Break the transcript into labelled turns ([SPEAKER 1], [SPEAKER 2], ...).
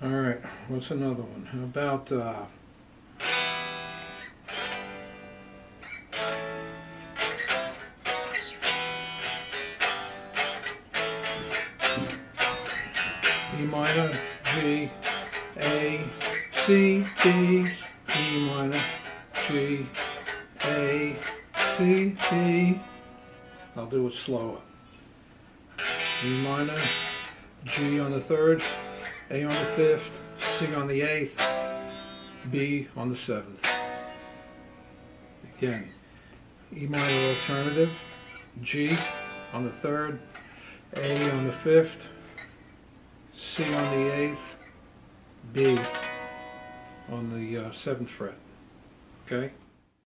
[SPEAKER 1] All right, what's another one? How about E minor, G, A, C, D, E minor, G, A, C, D. I'll do it slower. E minor, G on the 3rd, A on the 5th, C on the 8th, B on the 7th. Again, E minor alternative, G on the 3rd, A on the 5th, C on the 8th, B on the 7th fret. Okay?